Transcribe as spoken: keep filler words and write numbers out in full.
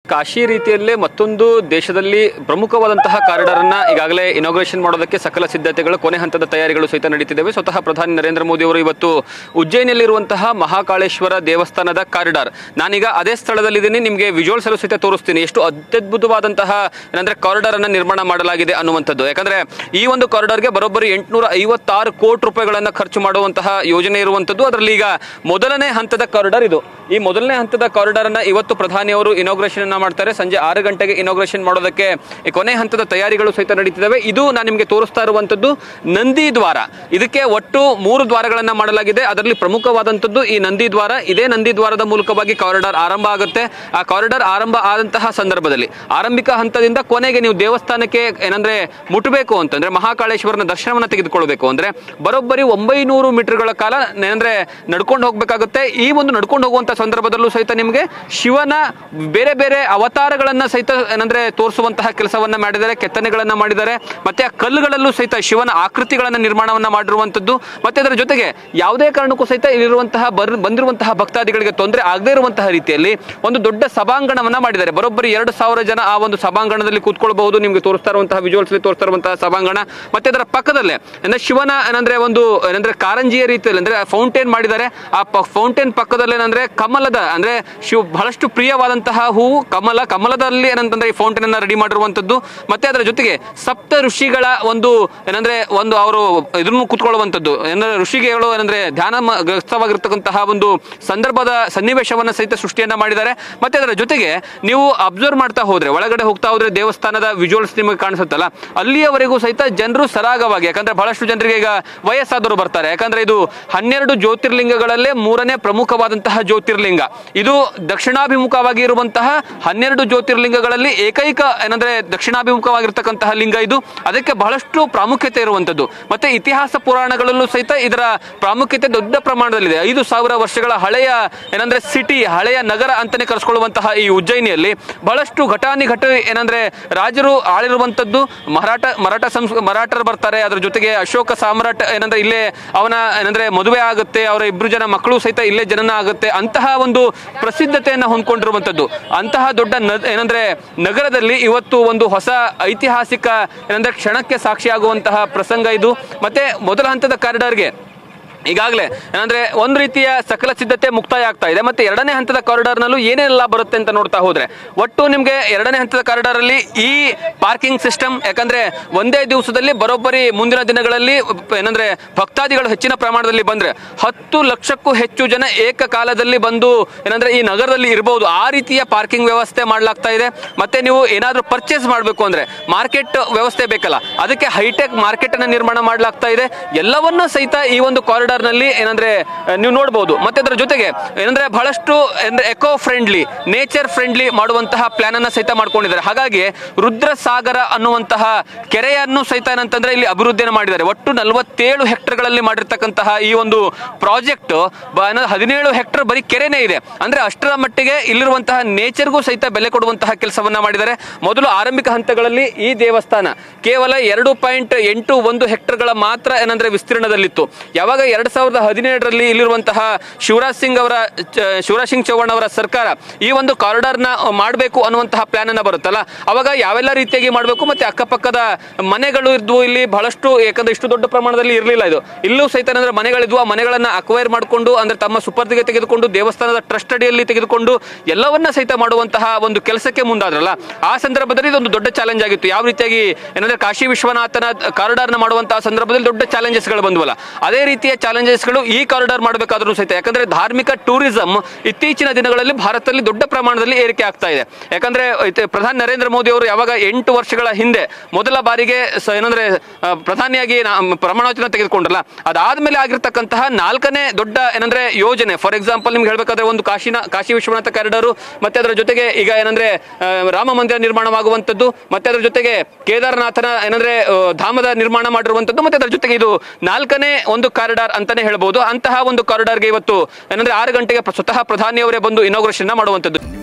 ಕಾಶಿ ರೀತಿಯಲ್ಲೇ ಮತ್ತೊಂದು ದೇಶದಲ್ಲಿ ಪ್ರಮುಖವಾದಂತಹ ಕಾರಿಡಾರ್ ಅನ್ನ ಈಗಾಗಲೇ ಇನಾಗ್ರೇಷನ್ ಮಾಡೋದಕ್ಕೆ ಸಕಲ ಸಿದ್ಧತೆಗಳು ಕೊನೆ ಹಂತದ ತಯಾರಿಗಳು ಸಹಿತ ನಡೀತಿದ್ದಾವೆ. ಸ್ವತಃ ಪ್ರಧಾನಿ ನರೇಂದ್ರ ಮೋದಿ ಅವರು ಇವತ್ತು ಉಜ್ಜಯಿನಿಯಲ್ಲಿರುವಂತಹ ಮಹಾಕಾಳೇಶ್ವರ ದೇವಸ್ಥಾನದ ಕಾರಿಡಾರ್, ನಾನೀಗ ಅದೇ ಸ್ಥಳದಲ್ಲಿದ್ದೀನಿ, ನಿಮಗೆ ವಿಜುವಲ್ಸ್ ಅಲ್ಲೂ ಸಹಿತ ತೋರಿಸ್ತೀನಿ ಎಷ್ಟು ಅತ್ಯದ್ಭುತವಾದಂತಹ ಏನಂದ್ರೆ ಕಾರಿಡಾರ್ ಅನ್ನ ನಿರ್ಮಾಣ ಮಾಡಲಾಗಿದೆ ಅನ್ನುವಂಥದ್ದು. ಯಾಕಂದ್ರೆ ಈ ಒಂದು ಕಾರಿಡಾರ್ಗೆ ಬರೋಬ್ಬರಿ ಎಂಟುನೂರ ಐವತ್ತಾರು ಕೋಟಿ ರೂಪಾಯಿಗಳನ್ನ ಖರ್ಚು ಮಾಡುವಂತಹ ಯೋಜನೆ ಇರುವಂತದ್ದು. ಅದರಲ್ಲಿ ಈಗ ಮೊದಲನೇ ಹಂತದ ಕಾರಿಡಾರ್ ಇದು. ಈ ಮೊದಲನೇ ಹಂತದ ಕಾರಿಡಾರ್ ಅನ್ನ ಇವತ್ತು ಪ್ರಧಾನಿ ಅವರು ಇನಾಗ್ರೇಷನ್ ಅನ್ನ ಮಾಡ್ತಾರೆ. ಸಂಜೆ ಆರು ಗಂಟೆಗೆ ಇನಾಗ್ರೇಷನ್ ಮಾಡೋದಕ್ಕೆ ಕೊನೆ ಹಂತದ ತಯಾರಿಗಳು ಸಹಿತ ನಡೀತಿದ್ದಾವೆ. ಇದು ನಾನು ನಿಮಗೆ ತೋರಿಸ್ತಾ ಇರುವಂತದ್ದು ನಂದಿ ದ್ವಾರ. ಇದಕ್ಕೆ ಒಟ್ಟು ಮೂರು ದ್ವಾರಗಳನ್ನ ಮಾಡಲಾಗಿದೆ. ಅದರಲ್ಲಿ ಪ್ರಮುಖವಾದಂತದ್ದು ಈ ನಂದಿ ದ್ವಾರ. ಇದೇ ನಂದಿ ದ್ವಾರದ ಮೂಲಕವಾಗಿ ಕಾರಿಡಾರ್ ಆರಂಭ ಆಗುತ್ತೆ. ಆ ಕಾರಿಡಾರ್ ಆರಂಭ ಆದಂತಹ ಸಂದರ್ಭದಲ್ಲಿ ಆರಂಭಿಕ ಹಂತದಿಂದ ಕೊನೆಗೆ ನೀವು ದೇವಸ್ಥಾನಕ್ಕೆ ಏನಂದ್ರೆ ಮುಟ್ಟಬೇಕು ಅಂತಂದ್ರೆ ಮಹಾಕಾಳೇಶ್ವರನ ದರ್ಶನವನ್ನ ತೆಗೆದುಕೊಳ್ಬೇಕು ಅಂದ್ರೆ ಬರೋಬ್ಬರಿ ಒಂಬೈನೂರು ಮೀಟರ್ಗಳ ಕಾಲ ಏನಂದ್ರೆ ನಡ್ಕೊಂಡು ಹೋಗ್ಬೇಕಾಗುತ್ತೆ. ಈ ಒಂದು ನಡ್ಕೊಂಡು ಹೋಗುವಂತ ಸಂದರ್ಭದಲ್ಲೂ ಸಹಿತ ನಿಮಗೆ ಶಿವನ ಬೇರೆ ಬೇರೆ ಅವತಾರಗಳನ್ನ ಸಹಿತ ಏನಂದ್ರೆ ತೋರಿಸುವಂತಹ ಕೆಲಸವನ್ನ ಮಾಡಿದ್ದಾರೆ, ಕೆತ್ತನೆಗಳನ್ನ ಮಾಡಿದ್ದಾರೆ. ಮತ್ತೆ ಆ ಕಲ್ಲುಗಳಲ್ಲೂ ಸಹಿತ ಶಿವನ ಆಕೃತಿಗಳನ್ನ ನಿರ್ಮಾಣವನ್ನ ಮಾಡಿರುವಂತದ್ದು. ಮತ್ತೆ ಅದರ ಜೊತೆಗೆ ಯಾವುದೇ ಕಾರಣಕ್ಕೂ ಸಹಿತ ಇಲ್ಲಿರುವಂತಹ ಬಂದಿರುವಂತಹ ಭಕ್ತಾದಿಗಳಿಗೆ ತೊಂದರೆ ಆಗದೇ ಇರುವಂತಹ ರೀತಿಯಲ್ಲಿ ಒಂದು ದೊಡ್ಡ ಸಭಾಂಗಣವನ್ನ ಮಾಡಿದ್ದಾರೆ. ಬರೋಬ್ಬರಿ ಎರಡು ಸಾವಿರ ಜನ ಆ ಒಂದು ಸಭಾಂಗಣದಲ್ಲಿ ಕೂತ್ಕೊಳ್ಬಹುದು. ನಿಮ್ಗೆ ತೋರಿಸ್ತಾ ಇರುವಂತಹ ವಿಜುವಲ್ಸ್ ತೋರಿಸ್ತಾ ಇರುವಂತಹ ಸಭಾಂಗಣ. ಮತ್ತೆ ಅದರ ಪಕ್ಕದಲ್ಲೇ ಅಂದ್ರೆ ಶಿವನ ಏನಂದ್ರೆ ಒಂದು ಏನಂದ್ರೆ ಕಾರಂಜಿಯ ರೀತಿಯಲ್ಲಿ ಅಂದ್ರೆ ಫೌಂಟೇನ್ ಮಾಡಿದ್ದಾರೆ. ಆ ಫೌಂಟೇನ್ ಪಕ್ಕದಲ್ಲಿ ಏನಂದ್ರೆ ಕಮಲದ ಅಂದ್ರೆ ಶಿವ ಬಹಳಷ್ಟು ಪ್ರಿಯವಾದಂತಹ ಹೂವು ಕಮಲ. ಕಮಲದಲ್ಲಿ ಏನಂತಂದ್ರೆ ಈ ಫೌಂಟೇನ್ ಅನ್ನ ರೆಡಿ ಮಾಡಿರುವಂತದ್ದು. ಮತ್ತೆ ಅದರ ಜೊತೆಗೆ ಸಪ್ತ ಋಷಿಗಳ ಒಂದು ಏನಂದ್ರೆ ಒಂದು ಅವರು ಇದನ್ನು ಕೂತ್ಕೊಳ್ಳುವಂತದ್ದು ಏನಂದ್ರೆ ಋಷಿಗಳು ಏನಂದ್ರೆ ಧ್ಯಾನ ಗ್ರಸ್ತವಾಗಿರ್ತಕ್ಕಂತಹ ಒಂದು ಸಂದರ್ಭದ ಸನ್ನಿವೇಶವನ್ನ ಸಹಿತ ಸೃಷ್ಟಿಯನ್ನ ಮಾಡಿದ್ದಾರೆ. ಮತ್ತೆ ಅದರ ಜೊತೆಗೆ ನೀವು ಅಬ್ಸರ್ವ್ ಮಾಡ್ತಾ ಹೋದ್ರೆ ಒಳಗಡೆ ಹೋಗ್ತಾ ಹೋದ್ರೆ ದೇವಸ್ಥಾನದ ವಿಜುವಲ್ಸ್ ನಿಮಗೆ ಕಾಣಿಸುತ್ತಲ್ಲ, ಅಲ್ಲಿಯವರೆಗೂ ಸಹಿತ ಜನರು ಸರಾಗವಾಗಿ, ಯಾಕಂದ್ರೆ ಬಹಳಷ್ಟು ಜನರಿಗೆ ಈಗ ವಯಸ್ಸಾದವರು ಬರ್ತಾರೆ. ಯಾಕಂದ್ರೆ ಇದು ಹನ್ನೆರಡು ಜ್ಯೋತಿರ್ಲಿಂಗಗಳಲ್ಲೇ ಮೂರನೇ ಪ್ರಮುಖವಾದಂತಹ ಜ್ಯೋತಿರ್ಲಿಂಗ. ಇದು ದಕ್ಷಿಣಾಭಿಮುಖವಾಗಿ ಇರುವಂತಹ ಹನ್ನೆರಡು ಜ್ಯೋತಿರ್ಲಿಂಗಗಳಲ್ಲಿ ಏಕೈಕ ಏನಂದ್ರೆ ದಕ್ಷಿಣಾಭಿಮುಖವಾಗಿರ್ತಕ್ಕಂತಹ ಲಿಂಗ ಇದು. ಅದಕ್ಕೆ ಬಹಳಷ್ಟು ಪ್ರಾಮುಖ್ಯತೆ ಇರುವಂತದ್ದು. ಮತ್ತೆ ಇತಿಹಾಸ ಪುರಾಣಗಳಲ್ಲೂ ಸಹಿತ ಇದರ ಪ್ರಾಮುಖ್ಯತೆ ದೊಡ್ಡ ಪ್ರಮಾಣದಲ್ಲಿದೆ. ಐದು ಸಾವಿರ ವರ್ಷಗಳ ಹಳೆಯ ಏನಂದ್ರೆ ಸಿಟಿ, ಹಳೆಯ ನಗರ ಅಂತಾನೆ ಕರೆಸ್ಕೊಳ್ಳುವಂತಹ ಈ ಉಜ್ಜಯಿನಿಯಲ್ಲಿ ಬಹಳಷ್ಟು ಘಟಾನಿ ಘಟ ಏನಂದ್ರೆ ರಾಜರು ಆಳಿರುವಂತದ್ದು. ಮರಾಠ ಮರಾಠ ಸಂಸ್ ಮರಾಠರು ಬರ್ತಾರೆ. ಅದ್ರ ಜೊತೆಗೆ ಅಶೋಕ ಸಾಮ್ರಾಟ್ ಏನಂದ್ರೆ ಇಲ್ಲೇ ಅವನ ಏನಂದ್ರೆ ಮದುವೆ ಆಗುತ್ತೆ, ಅವರ ಇಬ್ರು ಜನ ಮಕ್ಕಳು ಸಹಿತ ಇಲ್ಲೇ ಜನನ ಆಗುತ್ತೆ. ಅಂತಹ ಒಂದು ಪ್ರಸಿದ್ಧತೆಯನ್ನ ಹೊಂದ್ಕೊಂಡಿರುವಂತದ್ದು. ಅಂತಹ ದೊಡ್ಡ ಏನಂದ್ರೆ ನಗರದಲ್ಲಿ ಇವತ್ತು ಒಂದು ಹೊಸ ಐತಿಹಾಸಿಕ ಏನಂದ್ರೆ ಕ್ಷಣಕ್ಕೆ ಸಾಕ್ಷಿಯಾಗುವಂತಹ ಪ್ರಸಂಗ ಇದು. ಮತ್ತೆ ಮೊದಲ ಹಂತದ ಕಾರಿಡಾರ್ಗೆ ಈಗಾಗಲೇ ಏನಂದ್ರೆ ಒಂದು ರೀತಿಯ ಸಕಲ ಸಿದ್ಧತೆ ಮುಕ್ತಾಯ ಆಗ್ತಾ ಇದೆ. ಮತ್ತೆ ಎರಡನೇ ಹಂತದ ಕಾರಿಡಾರ್ ನಲ್ಲೂ ಏನೆಲ್ಲ ಬರುತ್ತೆ ಅಂತ ನೋಡ್ತಾ ಹೋದ್ರೆ ಒಟ್ಟು ನಿಮ್ಗೆ ಎರಡನೇ ಹಂತದ ಕಾರಿಡಾರ್ ಅಲ್ಲಿ ಈ ಪಾರ್ಕಿಂಗ್ ಸಿಸ್ಟಮ್, ಯಾಕಂದ್ರೆ ಒಂದೇ ದಿವಸದಲ್ಲಿ ಬರೋಬ್ಬರಿ ಮುಂದಿನ ದಿನಗಳಲ್ಲಿ ಏನಂದ್ರೆ ಭಕ್ತಾದಿಗಳು ಹೆಚ್ಚಿನ ಪ್ರಮಾಣದಲ್ಲಿ ಬಂದ್ರೆ ಹತ್ತು ಲಕ್ಷಕ್ಕೂ ಹೆಚ್ಚು ಜನ ಏಕಕಾಲದಲ್ಲಿ ಬಂದು ಏನಂದ್ರೆ ಈ ನಗರದಲ್ಲಿ ಇರಬಹುದು. ಆ ರೀತಿಯ ಪಾರ್ಕಿಂಗ್ ವ್ಯವಸ್ಥೆ ಮಾಡಲಾಗ್ತಾ ಇದೆ. ಮತ್ತೆ ನೀವು ಏನಾದ್ರೂ ಪರ್ಚೇಸ್ ಮಾಡಬೇಕು ಅಂದ್ರೆ ಮಾರ್ಕೆಟ್ ವ್ಯವಸ್ಥೆ ಬೇಕಲ್ಲ, ಅದಕ್ಕೆ ಹೈಟೆಕ್ ಮಾರ್ಕೆಟ್ ಅನ್ನ ನಿರ್ಮಾಣ ಮಾಡಲಾಗ್ತಾ ಇದೆ. ಎಲ್ಲವನ್ನ ಸಹಿತ ಈ ಒಂದು ಕಾರಿಡಾರ್ ನಲ್ಲಿ ಏನಂದ್ರೆ ನೀವು ನೋಡಬಹುದು. ಮತ್ತೆ ಅದರ ಜೊತೆಗೆ ಏನಂದ್ರೆ ಬಹಳಷ್ಟು ಅಂದ್ರೆ ಎಕೋ ಫ್ರೆಂಡ್ಲಿ, ನೇಚರ್ ಫ್ರೆಂಡ್ಲಿ ಮಾಡುವಂತಹ ಪ್ಲಾನ್ ಅನ್ನ ಸಹಿತ ಮಾಡ್ಕೊಂಡಿದ್ದಾರೆ. ಹಾಗಾಗಿ ರುದ್ರಸಾಗರ ಅನ್ನುವಂತಹ ಕೆರೆಯನ್ನು ಸಹಿತ ಏನಂತಂದ್ರೆ ಇಲ್ಲಿ ಅಭಿವೃದ್ಧಿಯನ್ನು ಮಾಡಿದ್ದಾರೆ. ಒಟ್ಟು ನಲವತ್ತೇಳು ಹೆಕ್ಟರ್ ಗಳಲ್ಲಿ ಮಾಡಿರ್ತಕ್ಕಂತಹ ಈ ಒಂದು ಪ್ರಾಜೆಕ್ಟ್ ಹದಿನೇಳು ಹೆಕ್ಟರ್ ಬರೀ ಕೆರೆನೇ ಇದೆ. ಅಂದ್ರೆ ಅಷ್ಟರ ಮಟ್ಟಿಗೆ ಇಲ್ಲಿರುವಂತಹ ನೇಚರ್ಗೂ ಸಹಿತ ಬೆಲೆ ಕೊಡುವಂತಹ ಕೆಲಸವನ್ನ ಮಾಡಿದ್ದಾರೆ. ಮೊದಲು ಆರಂಭಿಕ ಹಂತಗಳಲ್ಲಿ ಈ ದೇವಸ್ಥಾನ ಕೇವಲ ಎರಡು ಪಾಯಿಂಟ್ ಎಂಟು ಒಂದು ಹೆಕ್ಟರ್ ಗಳ ಮಾತ್ರ ಏನಂದ್ರೆ ವಿಸ್ತೀರ್ಣದಲ್ಲಿತ್ತು. ಯಾವಾಗ ಎರಡ್ ಸಾವಿರದ ಹದಿನೇಳರಲ್ಲಿ ಇಲ್ಲಿರುವಂತಹ ಶಿವರಾಜ್ ಸಿಂಗ್ ಅವರ ಶಿವರಾಜ್ ಸಿಂಗ್ ಚೌಹಾಣ್ ಅವರ ಸರ್ಕಾರ ಈ ಒಂದು ಕಾರಿಡಾರ್ ನ ಮಾಡಬೇಕು ಅನ್ನುವಂತಹ ಪ್ಲಾನ್ ಅನ್ನ ಬರುತ್ತಲ್ಲ, ಅವಾಗ ಯಾವೆಲ್ಲ ರೀತಿಯಾಗಿ ಮಾಡಬೇಕು ಮತ್ತೆ ಅಕ್ಕಪಕ್ಕದ ಮನೆಗಳು ಇದ್ವು ಇಲ್ಲಿ ಬಹಳಷ್ಟು. ಯಾಕಂದ್ರೆ ಇಷ್ಟು ದೊಡ್ಡ ಪ್ರಮಾಣದಲ್ಲಿ ಇರಲಿಲ್ಲ ಇದು. ಇಲ್ಲೂ ಸಹಿತ ಅಂದ್ರೆ ಮನೆಗಳಿದ್ವು. ಆ ಮನೆಗಳನ್ನ ಅಕ್ವೈರ್ ಮಾಡಿಕೊಂಡು ಅಂದ್ರೆ ತಮ್ಮ ಸುಪರ್ದಿಗೆ ತೆಗೆದುಕೊಂಡು ದೇವಸ್ಥಾನದ ಟ್ರಸ್ಟ್ ಅಡಿಯಲ್ಲಿ ತೆಗೆದುಕೊಂಡು ಎಲ್ಲವನ್ನ ಸಹಿತ ಮಾಡುವಂತಹ ಒಂದು ಕೆಲಸಕ್ಕೆ ಮುಂದಾದ್ರಲ್ಲ, ಆ ಸಂದರ್ಭದಲ್ಲಿ ಇದೊಂದು ದೊಡ್ಡ ಚಾಲೆಂಜ್ ಆಗಿತ್ತು. ಯಾವ ರೀತಿಯಾಗಿ ಏನಂದ್ರೆ ಕಾಶಿ ವಿಶ್ವನಾಥನ ಕಾರಿಡಾರ್ ನ ಮಾಡುವಂತಹ ಸಂದರ್ಭದಲ್ಲಿ ದೊಡ್ಡ ಚಾಲೆಂಜಸ್ ಗಳು ಬಂದ್ವಲ್ಲ, ಅದೇ ರೀತಿಯ ಚಾಲೆಂಜಸ್ ಗಳು ಈ ಕಾರಿಡಾರ್ ಮಾಡಬೇಕಾದ್ರೂ ಸಹಿತ. ಯಾಕಂದ್ರೆ ಧಾರ್ಮಿಕ ಟೂರಿಸಂ ಇತ್ತೀಚಿನ ದಿನಗಳಲ್ಲಿ ಭಾರತದಲ್ಲಿ ದೊಡ್ಡ ಪ್ರಮಾಣದಲ್ಲಿ ಏರಿಕೆ ಆಗ್ತಾ ಇದೆ. ಯಾಕಂದ್ರೆ ಪ್ರಧಾನಿ ನರೇಂದ್ರ ಮೋದಿ ಅವರು ಯಾವಾಗ ಎಂಟು ವರ್ಷಗಳ ಹಿಂದೆ ಮೊದಲ ಬಾರಿಗೆ ಏನಂದ್ರೆ ಪ್ರಧಾನಿಯಾಗಿ ಪ್ರಮಾಣವಚನ ತೆಗೆದುಕೊಂಡ್ರಲ್ಲ, ಅದಾದ್ಮೇಲೆ ಆಗಿರ್ತಕ್ಕಂತಹ ನಾಲ್ಕನೇ ದೊಡ್ಡ ಏನಂದ್ರೆ ಯೋಜನೆ. ಫಾರ್ ಎಕ್ಸಾಂಪಲ್ ನಿಮ್ಗೆ ಹೇಳ್ಬೇಕಾದ್ರೆ ಒಂದು ಕಾಶಿನ ಕಾಶಿ ವಿಶ್ವನಾಥ ಕಾರಿಡಾರು, ಮತ್ತೆ ಅದರ ಜೊತೆಗೆ ಈಗ ಏನಂದ್ರೆ ರಾಮ ಮಂದಿರ ನಿರ್ಮಾಣವಾಗುವಂತದ್ದು, ಮತ್ತೆ ಅದರ ಜೊತೆಗೆ ಕೇದಾರನಾಥನ ಏನಂದ್ರೆ ಧಾಮದ ನಿರ್ಮಾಣ ಮಾಡಿರುವಂತದ್ದು, ಮತ್ತೆ ಅದರ ಜೊತೆಗೆ ಇದು ನಾಲ್ಕನೇ ಒಂದು ಕಾರಿಡಾರ್ ಅಂತಾನೆ ಹೇಳ್ಬಹುದು. ಅಂತಹ ಒಂದು ಕಾರಿಡಾರ್ಗೆ ಇವತ್ತು ಏನಂದ್ರೆ ಆರು ಗಂಟೆಗೆ ಸ್ವತಃ ಪ್ರಧಾನಿಯವರೇ ಬಂದು ಇನಾಗ್ರೇಷನ್ ಮಾಡುವಂತದ್ದು.